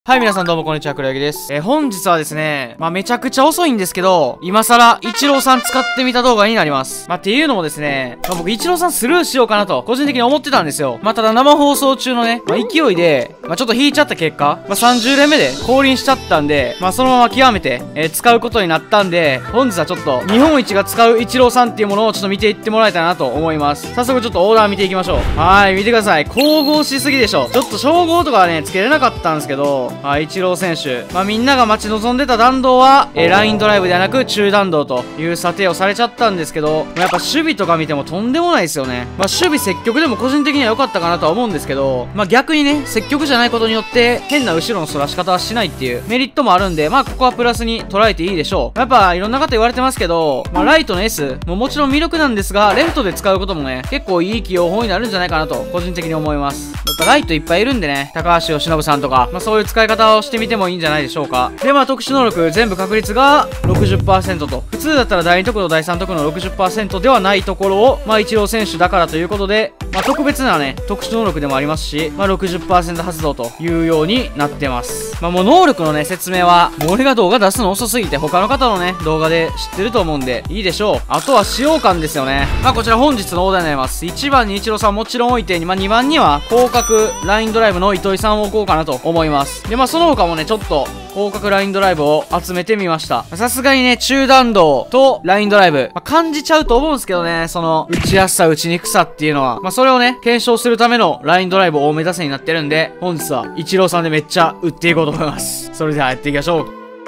はい、皆さんどうもこんにちは、黒柳です。本日はですね、めちゃくちゃ遅いんですけど、今更、イチローさん使ってみた動画になります。っていうのもですね、僕、イチローさんスルーしようかなと、個人的に思ってたんですよ。ただ生放送中のね、勢いで、ちょっと引いちゃった結果、30連目で降臨しちゃったんで、そのまま極めて、使うことになったんで、本日はちょっと、日本一が使うイチローさんっていうものをちょっと見ていってもらえたらなと思います。早速ちょっとオーダー見ていきましょう。はい、見てください。神々しすぎでしょ。ちょっと称号とかはね、つけれなかったんですけど、イチロー選手。みんなが待ち望んでた弾道は、ラインドライブではなく中弾道という査定をされちゃったんですけど、やっぱ守備とか見てもとんでもないですよね。守備積極でも個人的には良かったかなとは思うんですけど、逆にね、積極じゃないことによって、変な後ろの反らし方はしないっていうメリットもあるんで、ここはプラスに捉えていいでしょう。やっぱいろんな方言われてますけど、ライトの S ももちろん魅力なんですが、レフトで使うこともね、結構いい起用法になるんじゃないかなと、個人的に思います。やっぱライトいっぱいいるんでね、高橋由伸さんとか、そういう使い方をしてみてもいいんじゃないでしょうか。で、特殊能力全部確率が 60% と、普通だったら第2特の第3特の 60% ではないところを、イチロー選手だからということで、特別なね、特殊能力でもありますし、60% 発動というようになってます。もう能力のね、説明は、もう俺が動画出すの遅すぎて、他の方のね、動画で知ってると思うんで、いいでしょう。あとは使用感ですよね。こちら本日のオーダーになります。1番にイチローさんもちろん置いて、2番には、広角ラインドライブの糸井さんを置こうかなと思います。で、その他もね、ちょっと、広角ラインドライブを集めてみました。さすがにね、中弾道とラインドライブ、感じちゃうと思うんですけどね、その、打ちやすさ、打ちにくさっていうのは、それをね、検証するためのラインドライブを多め出せになってるんで、本日は、イチローさんでめっちゃ打っていこうと思います。それではやっていきましょ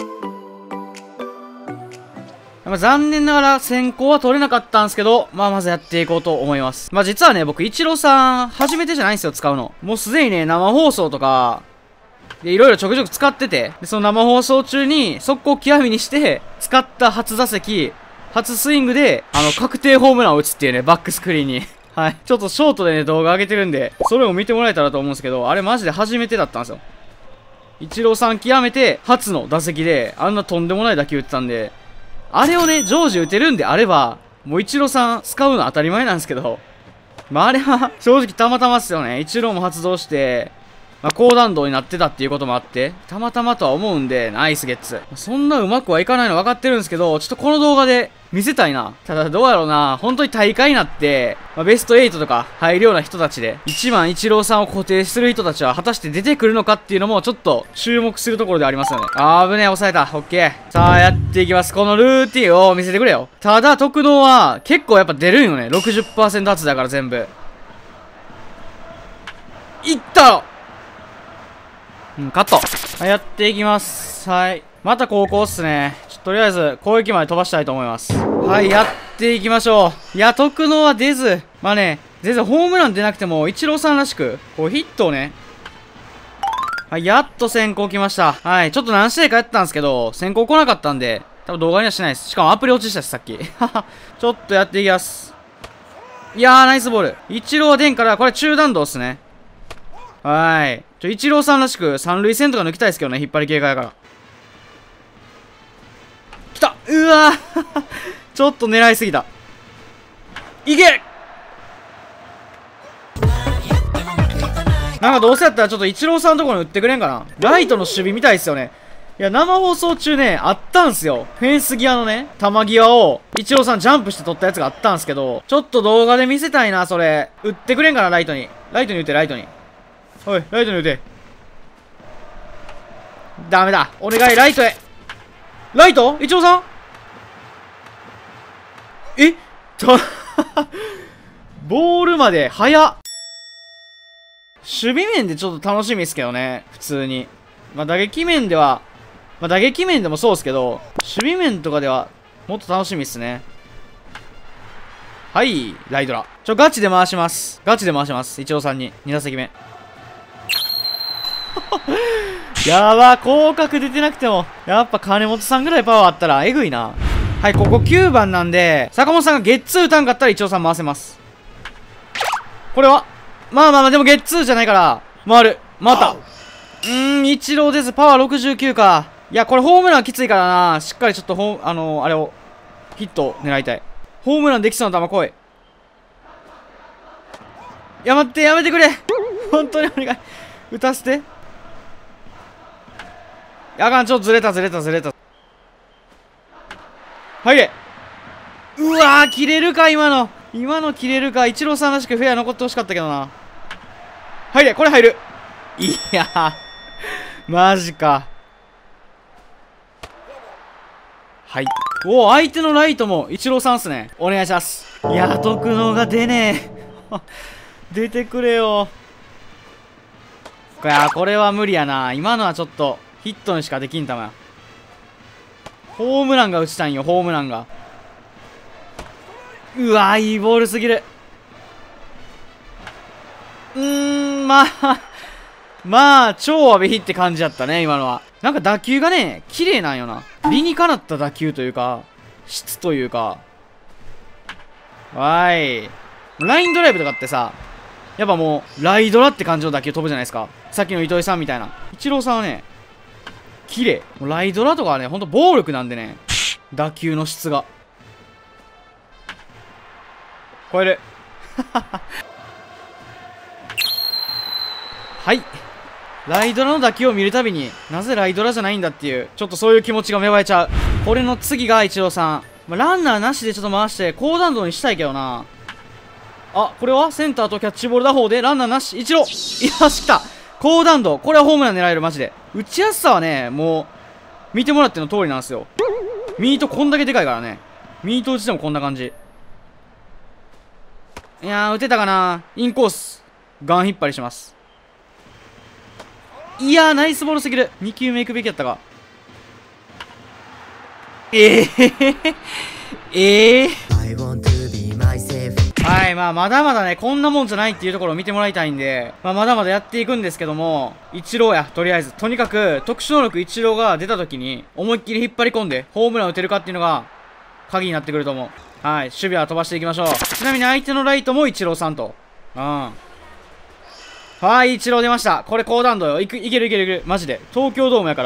う。残念ながら先行は取れなかったんですけど、まずやっていこうと思います。実はね、僕、イチローさん、初めてじゃないんですよ、使うの。もうすでにね、生放送とか、で、いろいろちょくちょく使ってて、で、その生放送中に、速攻極みにして、使った初打席、初スイングで、確定ホームランを打つっていうね、バックスクリーンに。はい。ちょっとショートでね、動画上げてるんで、それを見てもらえたらと思うんですけど、あれマジで初めてだったんですよ。イチローさん極めて、初の打席で、あんなとんでもない打球打ってたんで、あれをね、常時打てるんであれば、もうイチローさん使うの当たり前なんですけど、あれは、正直たまたまっすよね。イチローも発動して、高弾道になってたっていうこともあって、たまたまとは思うんで、ナイスゲッツ。そんなうまくはいかないの分かってるんですけど、ちょっとこの動画で見せたいな。ただどうやろうな、本当に大会になって、ベスト8とか入るような人たちで、1番イチローさんを固定する人たちは果たして出てくるのかっていうのもちょっと注目するところでありますよね。危ねえ、抑えた。オッケー。さあ、やっていきます。このルーティンを見せてくれよ。ただ、特能は結構やっぱ出るんよね。60% 発だから全部。いったカット。はい、やっていきます。はい。また高校っすね。とりあえず、攻撃まで飛ばしたいと思います。はい、やっていきましょう。いや、特能は出ず。全然ホームラン出なくても、イチローさんらしく、ヒットをね。はい、やっと先行来ました。はい、ちょっと何試合かやったんですけど、先行来なかったんで、多分動画にはしないです。しかもアプリ落ちしたし、さっき。ちょっとやっていきます。いやー、ナイスボール。イチローは出んから、これ中弾道っすね。はい。イチローさんらしく三塁線とか抜きたいですけどね、引っ張り系がやから。来たうわーちょっと狙いすぎた。いけどうせやったらちょっとイチローさんのところに打ってくれんかな。ライトの守備みたいですよね。いや、生放送中ね、あったんすよ。フェンス際のね、球際を、イチローさんジャンプして取ったやつがあったんすけど、ちょっと動画で見せたいな、それ。打ってくれんかな、ライトに。ライトに打て、ライトに。おい、ライトに打て。ダメだ。お願い、ライトへ。ライトイチローさんボールまで早っ。守備面でちょっと楽しみですけどね。普通に。打撃面では、打撃面でもそうですけど、守備面とかでは、もっと楽しみっすね。はい、ライドラ。ガチで回します。ガチで回します。イチローさんに。2打席目。やば、広角出てなくても、やっぱ金本さんぐらいパワーあったら、えぐいな。はい、ここ9番なんで、坂本さんがゲッツー打たんかったらイチローさん回せます。これはでもゲッツーじゃないから、回る。回った。イチローです。パワー69か。いや、これホームランきついからな。しっかりちょっとあれを、ヒットを狙いたい。ホームランできそうな球来い。いや、待って、やめてくれ。本当にお願い。打たせて。 あかん、ちょっとずれた。入れ。うわー、切れるか、今の切れるか。イチローさんらしくフェア残ってほしかったけどな。入れ、これ入る。いやー、マジか。はい。おお、相手のライトもイチローさんっすね。お願いします。いや、特能が出ねえ。出てくれよ。いや、これは無理やな。今のはちょっとヒットにしかできんたまや。ホームランが打ちたんよ、ホームランが。うわ、いいボールすぎる。まあ、超阿部比って感じだったね、今のは。なんか打球がね、綺麗なんよな。理にかなった打球というか、質というか。わーい。ラインドライブとかってさ、やっぱもう、ライドラって感じの打球飛ぶじゃないですか。さっきの糸井さんみたいな。イチローさんはね、綺麗。ライドラとかはね、ほんと暴力なんでね、打球の質が。超える。はい。ライドラの打球を見るたびになぜライドラじゃないんだっていうちょっとそういう気持ちが芽生えちゃう。これの次がイチローさん、ランナーなしでちょっと回して高弾道にしたいけどな。あ、これはセンターとキャッチボール打法でランナーなし。イチロー、よし来た。高弾道、これはホームラン狙える。マジで打ちやすさはね、もう見てもらっての通りなんですよ。ミートこんだけでかいからね。ミート打ちでもこんな感じ。いやー、打てたかな。インコースガン引っ張りします。いやー、ナイスボールすぎる。2球目行くべきやったか。はい、まあ、まだまだね、こんなもんじゃないっていうところを見てもらいたいんで、まあ、まだまだやっていくんですけども、イチローや、とりあえず。とにかく、特殊能力イチローが出た時に、思いっきり引っ張り込んで、ホームラン打てるかっていうのが、鍵になってくると思う。はい、守備は飛ばしていきましょう。ちなみに相手のライトもイチローさんと。うん。はい、イチロー出ました。これ高弾道よ。いける。マジで。東京ドームやから。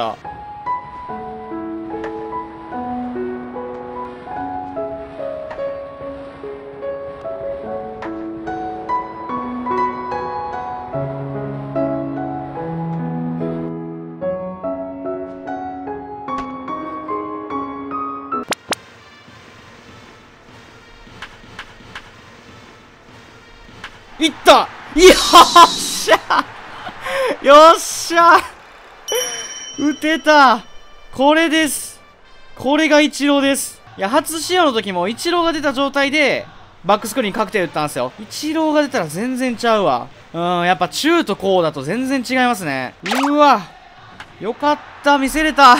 いった、よっしゃよっしゃ打てた。これです。これがイチローです。いや、初使用の時もイチローが出た状態でバックスクリーン確定打ったんですよ。イチローが出たら全然ちゃうわ。やっぱ中と高だと全然違いますね。うわ、よかった、見せれた。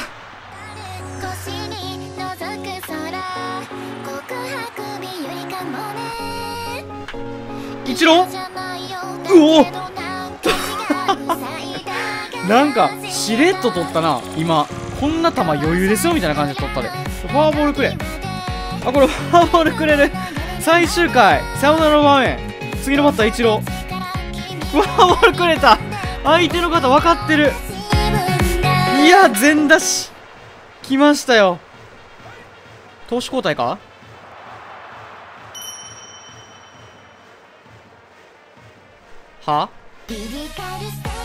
イチロー、うおなんかしれっと取ったな。今こんな球余裕ですよみたいな感じで取ったで。フォアボールくれ。あ、これフォアボールくれる。最終回サヨナラの場面、次のバッターイチロー、フォアボールくれた。相手の方分かってる。いや、全出し来ましたよ。投手交代か。は